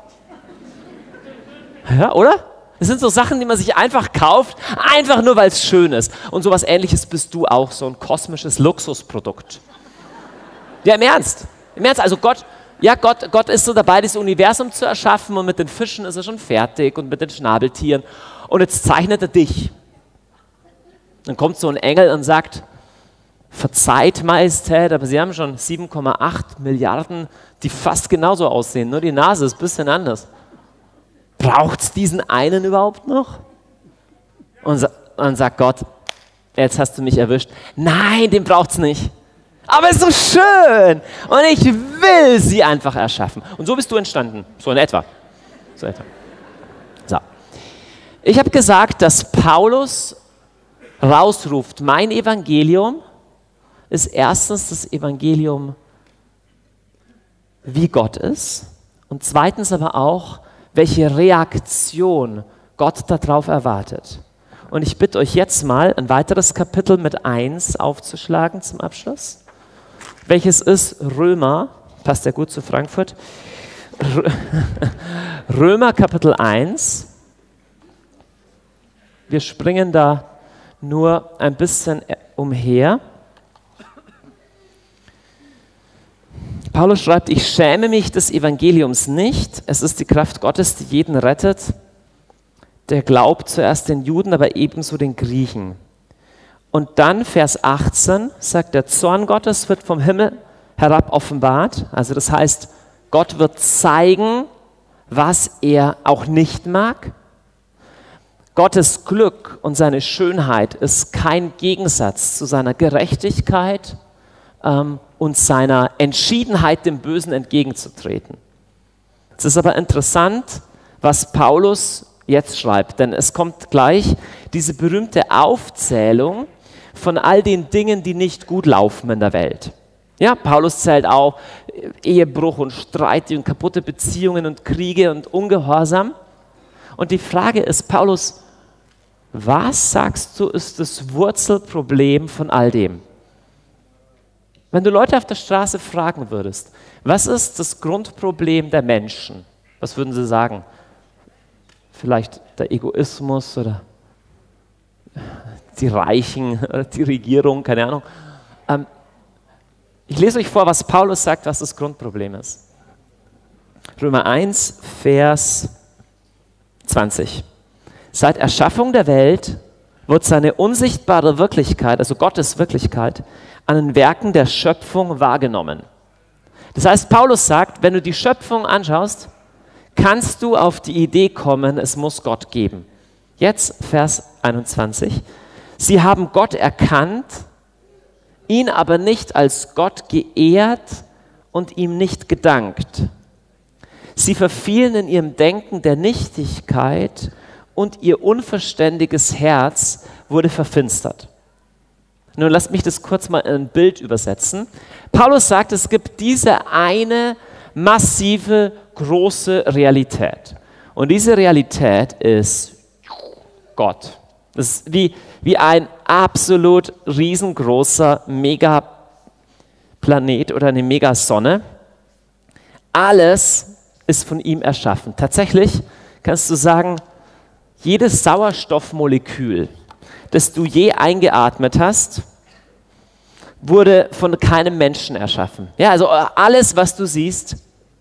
Ja, oder? Das sind so Sachen, die man sich einfach kauft, einfach nur, weil es schön ist. Und sowas Ähnliches bist du auch, so ein kosmisches Luxusprodukt. Ja, im Ernst. Im Ernst, also Gott ist so dabei, das Universum zu erschaffen und mit den Fischen ist er schon fertig und mit den Schnabeltieren. Und jetzt zeichnet er dich. Dann kommt so ein Engel und sagt, verzeiht Majestät, aber Sie haben schon 7,8 Milliarden, die fast genauso aussehen, nur die Nase ist ein bisschen anders. Braucht es diesen einen überhaupt noch? Und dann sagt Gott, jetzt hast du mich erwischt. Nein, den braucht es nicht. Aber es ist so schön und ich will sie einfach erschaffen. Und so bist du entstanden, so in etwa. So. Ich habe gesagt, dass Paulus rausruft, mein Evangelium ist erstens das Evangelium, wie Gott ist und zweitens aber auch, welche Reaktion Gott darauf erwartet. Und ich bitte euch jetzt mal, ein weiteres Kapitel mit 1 aufzuschlagen zum Abschluss. Welches ist Römer, passt ja gut zu Frankfurt, Römer Kapitel 1. Wir springen da nur ein bisschen umher. Paulus schreibt, ich schäme mich des Evangeliums nicht. Es ist die Kraft Gottes, die jeden rettet, der glaubt zuerst den Juden, aber ebenso den Griechen. Und dann Vers 18 sagt, der Zorn Gottes wird vom Himmel herab offenbart. Also das heißt, Gott wird zeigen, was er auch nicht mag. Gottes Glück und seine Schönheit ist kein Gegensatz zu seiner Gerechtigkeit und seiner Entschiedenheit, dem Bösen entgegenzutreten. Es ist aber interessant, was Paulus jetzt schreibt, denn es kommt gleich diese berühmte Aufzählung, von all den Dingen, die nicht gut laufen in der Welt. Ja, Paulus zählt auch Ehebruch und Streit und kaputte Beziehungen und Kriege und Ungehorsam. Und die Frage ist, Paulus, was sagst du, ist das Wurzelproblem von all dem? Wenn du Leute auf der Straße fragen würdest, was ist das Grundproblem der Menschen? Was würden sie sagen? Vielleicht der Egoismus oder die Reichen oder die Regierung, keine Ahnung. Ich lese euch vor, was Paulus sagt, was das Grundproblem ist. Römer 1, Vers 20. Seit Erschaffung der Welt wird seine unsichtbare Wirklichkeit, also Gottes Wirklichkeit, an den Werken der Schöpfung wahrgenommen. Das heißt, Paulus sagt, wenn du die Schöpfung anschaust, kannst du auf die Idee kommen, es muss Gott geben. Jetzt Vers 21. Sie haben Gott erkannt, ihn aber nicht als Gott geehrt und ihm nicht gedankt. Sie verfielen in ihrem Denken der Nichtigkeit und ihr unverständiges Herz wurde verfinstert. Nun lasst mich das kurz mal in ein Bild übersetzen. Paulus sagt, es gibt diese eine massive, große Realität. Und diese Realität ist Gott. Das ist wie ein absolut riesengroßer Megaplanet oder eine Megasonne. Alles ist von ihm erschaffen. Tatsächlich kannst du sagen, jedes Sauerstoffmolekül, das du je eingeatmet hast, wurde von keinem Menschen erschaffen. Ja, also alles, was du siehst,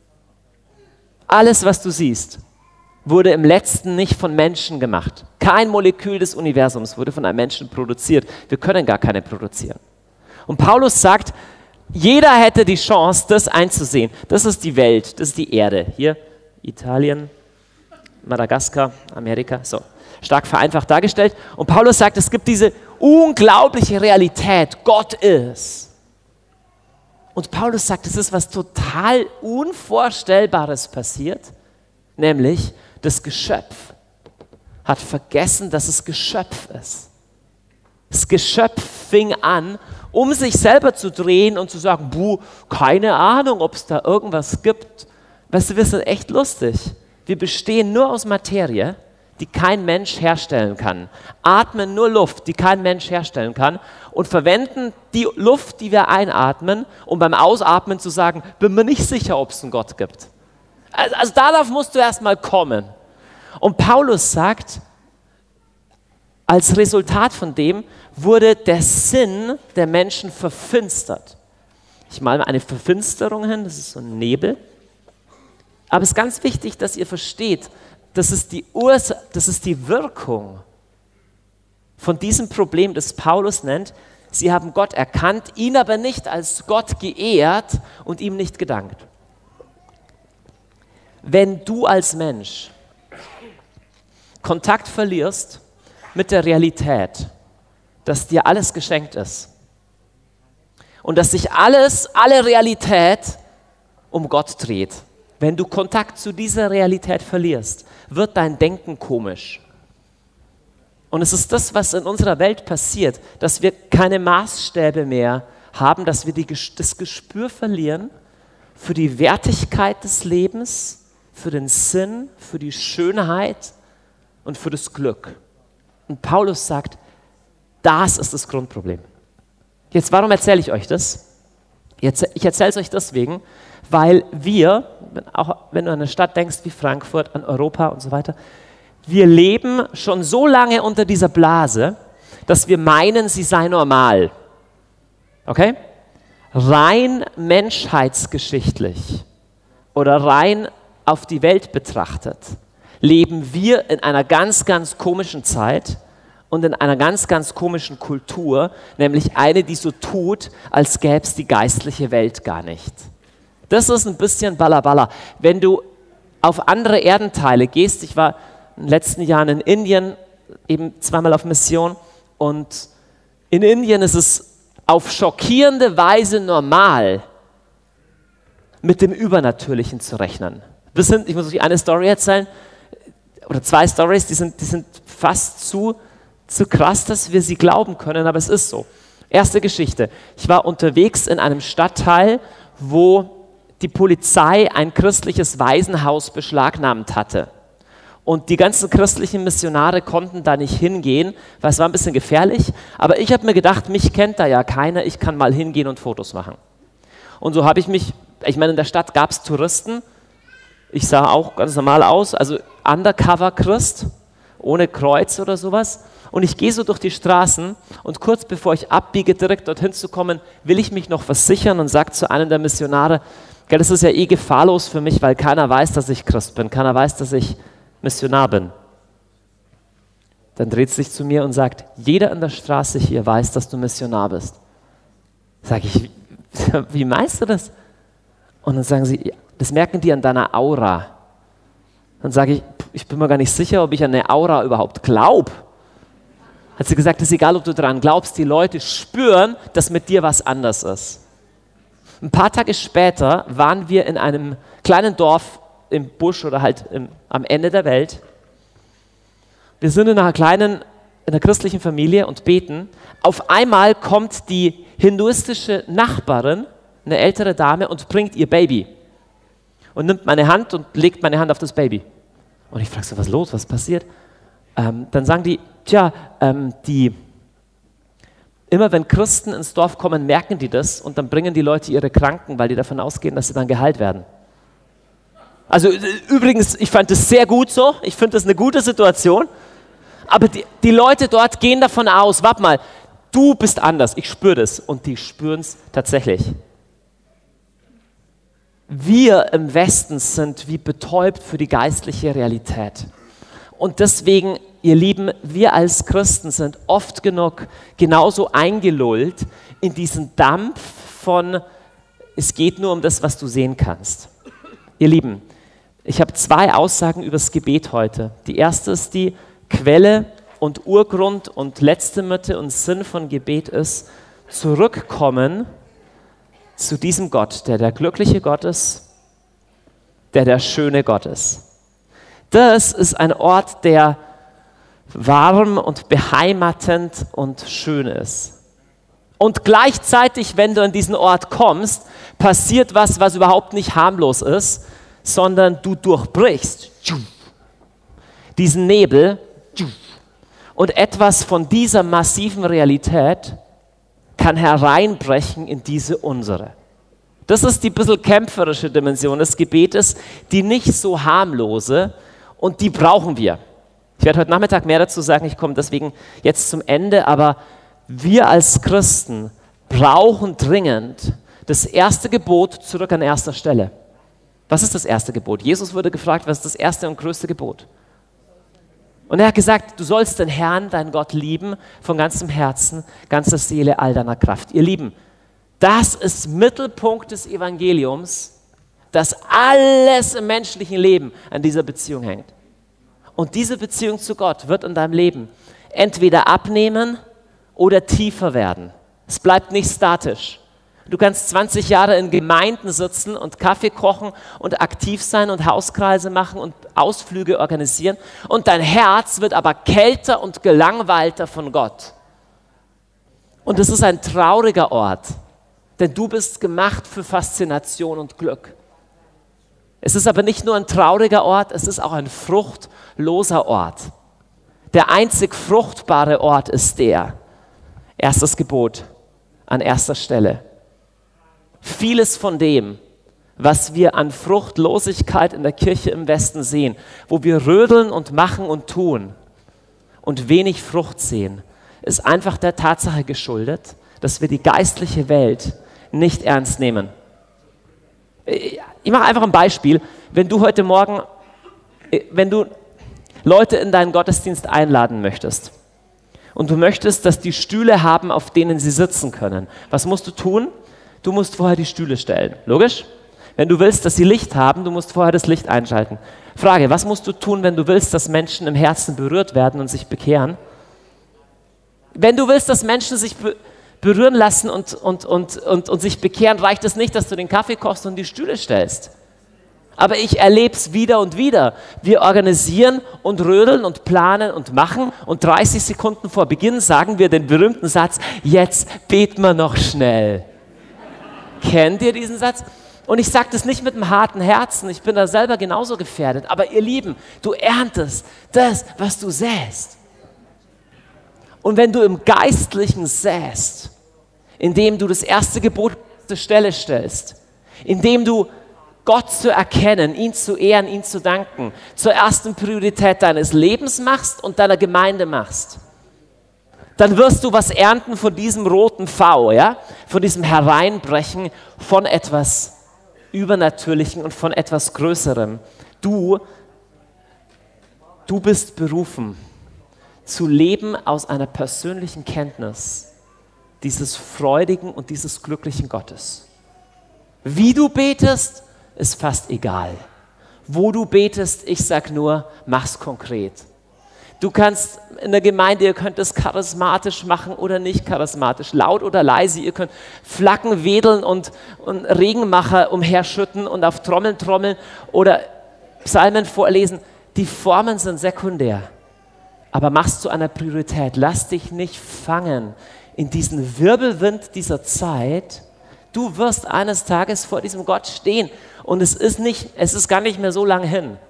wurde im Letzten nicht von Menschen gemacht. Kein Molekül des Universums wurde von einem Menschen produziert. Wir können gar keine produzieren. Und Paulus sagt, jeder hätte die Chance, das einzusehen. Das ist die Welt, das ist die Erde. Hier Italien, Madagaskar, Amerika, so. Stark vereinfacht dargestellt. Und Paulus sagt, es gibt diese unglaubliche Realität, Gott ist. Und Paulus sagt, es ist was total Unvorstellbares passiert, nämlich das Geschöpf hat vergessen, dass es Geschöpf ist. Das Geschöpf fing an, um sich selber zu drehen und zu sagen, keine Ahnung, ob es da irgendwas gibt. Weißt du, wir sind echt lustig. Wir bestehen nur aus Materie, die kein Mensch herstellen kann. Atmen nur Luft, die kein Mensch herstellen kann und verwenden die Luft, die wir einatmen, um beim Ausatmen zu sagen, bin mir nicht sicher, ob es einen Gott gibt. Also darauf musst du erstmal kommen. Und Paulus sagt, als Resultat von dem wurde der Sinn der Menschen verfinstert. Ich male mal eine Verfinsterung hin, das ist so ein Nebel. Aber es ist ganz wichtig, dass ihr versteht, das ist die Ursache, das ist die Wirkung von diesem Problem, das Paulus nennt, sie haben Gott erkannt, ihn aber nicht als Gott geehrt und ihm nicht gedankt. Wenn du als Mensch Kontakt verlierst mit der Realität, dass dir alles geschenkt ist und dass sich alle Realität um Gott dreht, wenn du Kontakt zu dieser Realität verlierst, wird dein Denken komisch. Und es ist das, was in unserer Welt passiert, dass wir keine Maßstäbe mehr haben, dass wir das Gespür verlieren für die Wertigkeit des Lebens, für den Sinn, für die Schönheit und für das Glück. Und Paulus sagt, das ist das Grundproblem. Jetzt, warum erzähle ich euch das? Ich erzähle es euch deswegen, weil wir, auch wenn du an eine Stadt denkst wie Frankfurt, an Europa und so weiter, wir leben schon so lange unter dieser Blase, dass wir meinen, sie sei normal. Okay? Rein menschheitsgeschichtlich oder rein auf die Welt betrachtet, leben wir in einer ganz, ganz komischen Zeit und in einer ganz, ganz komischen Kultur, nämlich eine, die so tut, als gäbe es die geistliche Welt gar nicht. Das ist ein bisschen Balla. Wenn du auf andere Erdenteile gehst, ich war in den letzten Jahren in Indien, eben zweimal auf Mission, und in Indien ist es auf schockierende Weise normal, mit dem Übernatürlichen zu rechnen. Ich muss euch eine Story erzählen, oder zwei Stories, die sind fast zu zu krass, dass wir sie glauben können, aber es ist so. Erste Geschichte. Ich war unterwegs in einem Stadtteil, wo die Polizei ein christliches Waisenhaus beschlagnahmt hatte. Und die ganzen christlichen Missionare konnten da nicht hingehen, weil es war ein bisschen gefährlich. Aber ich habe mir gedacht, mich kennt da ja keiner, ich kann mal hingehen und Fotos machen. Und so habe ich mich, ich meine, in der Stadt gab es Touristen. Ich sah auch ganz normal aus, also Undercover-Christ, ohne Kreuz oder sowas. Und ich gehe so durch die Straßen und kurz bevor ich abbiege, direkt dorthin zu kommen, will ich mich noch versichern und sage zu einem der Missionare, gell, das ist ja eh gefahrlos für mich, weil keiner weiß, dass ich Christ bin, keiner weiß, dass ich Missionar bin. Dann dreht sich zu mir und sagt, jeder in der Straße hier weiß, dass du Missionar bist. Sag ich, wie meinst du das? Und dann sagen sie, das merken die an deiner Aura. Dann sage ich, ich bin mir gar nicht sicher, ob ich an eine Aura überhaupt glaube. Hat sie gesagt, es ist egal, ob du daran glaubst, die Leute spüren, dass mit dir was anders ist. Ein paar Tage später waren wir in einem kleinen Dorf im Busch oder halt am Ende der Welt. Wir sind in einer christlichen Familie und beten. Auf einmal kommt die hinduistische Nachbarin, eine ältere Dame, und bringt ihr Baby. Und nimmt meine Hand und legt meine Hand auf das Baby. Und ich frage so, was ist los, was passiert? Dann sagen die, immer wenn Christen ins Dorf kommen, merken die das und dann bringen die Leute ihre Kranken, weil die davon ausgehen, dass sie dann geheilt werden. Also übrigens, ich fand das sehr gut so, ich finde das eine gute Situation, aber die Leute dort gehen davon aus, warte mal, du bist anders, ich spüre das und die spüren es tatsächlich. Wir im Westen sind wie betäubt für die geistliche Realität. Und deswegen, ihr Lieben, wir als Christen sind oft genug genauso eingelullt in diesen Dampf von, es geht nur um das, was du sehen kannst. Ihr Lieben, ich habe 2 Aussagen über das Gebet heute. Die erste ist die Quelle und Urgrund und letzte Mitte und Sinn von Gebet ist, zurückkommen zu diesem Gott, der glückliche Gott ist, der schöne Gott ist. Das ist ein Ort, der warm und beheimatend und schön ist. Und gleichzeitig, wenn du an diesen Ort kommst, passiert was überhaupt nicht harmlos ist, sondern du durchbrichst diesen Nebel und etwas von dieser massiven Realität kann hereinbrechen in diese unsere. Das ist die bisschen kämpferische Dimension des Gebetes, die nicht so harmlose, und die brauchen wir. Ich werde heute Nachmittag mehr dazu sagen, ich komme deswegen jetzt zum Ende, aber wir als Christen brauchen dringend das erste Gebot zurück an erster Stelle. Was ist das erste Gebot? Jesus wurde gefragt, was ist das erste und größte Gebot? Und er hat gesagt, du sollst den Herrn, deinen Gott lieben, von ganzem Herzen, ganzer Seele, all deiner Kraft. Ihr Lieben, das ist Mittelpunkt des Evangeliums, dass alles im menschlichen Leben an dieser Beziehung hängt. Und diese Beziehung zu Gott wird in deinem Leben entweder abnehmen oder tiefer werden. Es bleibt nicht statisch. Du kannst 20 Jahre in Gemeinden sitzen und Kaffee kochen und aktiv sein und Hauskreise machen und Ausflüge organisieren und dein Herz wird aber kälter und gelangweilter von Gott. Und es ist ein trauriger Ort, denn du bist gemacht für Faszination und Glück. Es ist aber nicht nur ein trauriger Ort, es ist auch ein fruchtloser Ort. Der einzig fruchtbare Ort ist erstes Gebot an erster Stelle. Vieles von dem, was wir an Fruchtlosigkeit in der Kirche im Westen sehen, wo wir rödeln und machen und tun und wenig Frucht sehen, ist einfach der Tatsache geschuldet, dass wir die geistliche Welt nicht ernst nehmen. Ich mache einfach ein Beispiel. Wenn du heute Morgen, wenn du Leute in deinen Gottesdienst einladen möchtest und du möchtest, dass die Stühle haben, auf denen sie sitzen können, was musst du tun? Du musst vorher die Stühle stellen. Logisch? Wenn du willst, dass sie Licht haben, du musst vorher das Licht einschalten. Frage, was musst du tun, wenn du willst, dass Menschen im Herzen berührt werden und sich bekehren? Wenn du willst, dass Menschen sich berühren lassen und sich bekehren, reicht es nicht, dass du den Kaffee kochst und die Stühle stellst. Aber ich erlebe es wieder und wieder. Wir organisieren und rödeln und planen und machen und 30 Sekunden vor Beginn sagen wir den berühmten Satz, jetzt beten wir noch schnell. Kennt ihr diesen Satz? Und ich sage das nicht mit einem harten Herzen, ich bin da selber genauso gefährdet. Aber ihr Lieben, du erntest das, was du säst. Und wenn du im Geistlichen säst, indem du das erste Gebot zur Stelle stellst, indem du Gott zu erkennen, ihn zu ehren, ihn zu danken, zur ersten Priorität deines Lebens machst und deiner Gemeinde machst, dann wirst du was ernten von diesem roten V, ja? Von diesem Hereinbrechen von etwas Übernatürlichem und von etwas Größerem. Du bist berufen, zu leben aus einer persönlichen Kenntnis dieses freudigen und dieses glücklichen Gottes. Wie du betest, ist fast egal. Wo du betest, ich sag nur, mach's konkret. Du kannst in der Gemeinde, ihr könnt es charismatisch machen oder nicht charismatisch, laut oder leise, ihr könnt Flaggen wedeln und Regenmacher umherschütten und auf Trommeln trommeln oder Psalmen vorlesen. Die Formen sind sekundär. Aber mach's zu einer Priorität. Lass dich nicht fangen in diesen Wirbelwind dieser Zeit. Du wirst eines Tages vor diesem Gott stehen und es ist gar nicht mehr so lange hin.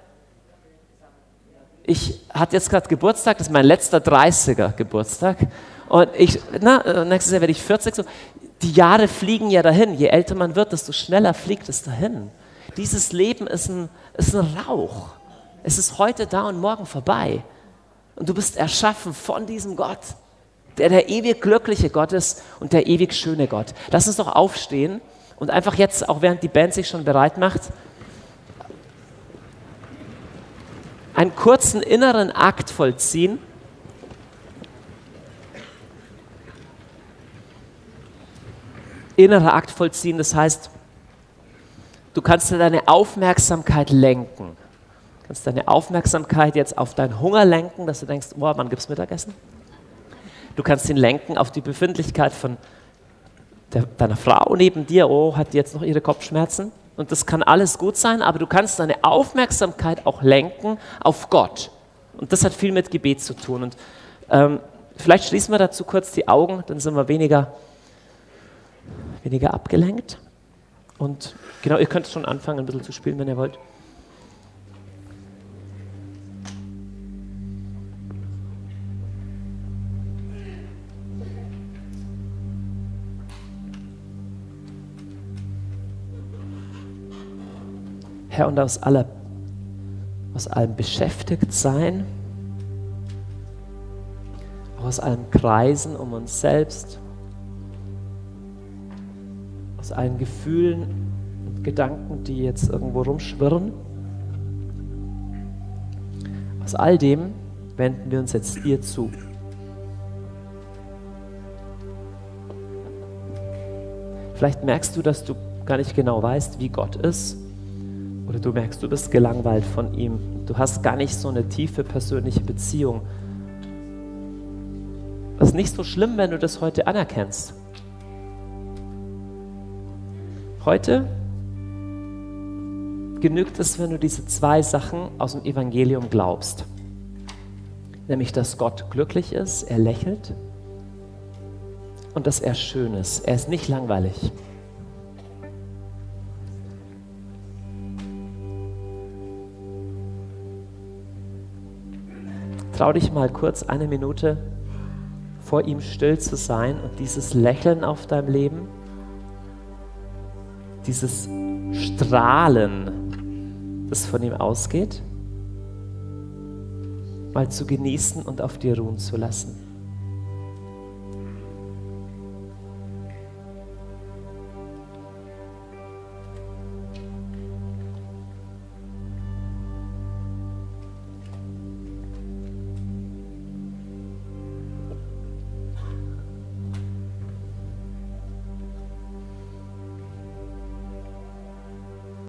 Ich hatte jetzt gerade Geburtstag, das ist mein letzter 30er Geburtstag und nächstes Jahr werde ich 40. So. Die Jahre fliegen ja dahin. Je älter man wird, desto schneller fliegt es dahin. Dieses Leben ist ein Rauch. Es ist heute da und morgen vorbei. Und du bist erschaffen von diesem Gott, der ewig glückliche Gott ist und der ewig schöne Gott. Lass uns doch aufstehen und einfach jetzt, auch während die Band sich schon bereit macht, einen kurzen inneren Akt vollziehen. Innerer Akt vollziehen, das heißt, du kannst deine Aufmerksamkeit lenken. Du kannst deine Aufmerksamkeit jetzt auf deinen Hunger lenken, dass du denkst, oh, wann gibt es Mittagessen? Du kannst ihn lenken auf die Befindlichkeit von deiner Frau neben dir, oh, hat die jetzt noch ihre Kopfschmerzen? Und das kann alles gut sein, aber du kannst deine Aufmerksamkeit auch lenken auf Gott. Und das hat viel mit Gebet zu tun. Und vielleicht schließen wir dazu kurz die Augen, dann sind wir weniger abgelenkt. Und genau, ihr könnt schon anfangen, ein bisschen zu spielen, wenn ihr wollt. Herr, und aus allem Beschäftigtsein, aus allem Kreisen um uns selbst, aus allen Gefühlen und Gedanken, die jetzt irgendwo rumschwirren, aus all dem wenden wir uns jetzt dir zu. Vielleicht merkst du, dass du gar nicht genau weißt, wie Gott ist. Oder du merkst, du bist gelangweilt von ihm. Du hast gar nicht so eine tiefe persönliche Beziehung. Das ist nicht so schlimm, wenn du das heute anerkennst. Heute genügt es, wenn du diese zwei Sachen aus dem Evangelium glaubst. Nämlich, dass Gott glücklich ist, er lächelt und dass er schön ist. Er ist nicht langweilig. Trau dich mal kurz 1 Minute vor ihm still zu sein und dieses Lächeln auf deinem Leben, dieses Strahlen, das von ihm ausgeht, mal zu genießen und auf dir ruhen zu lassen.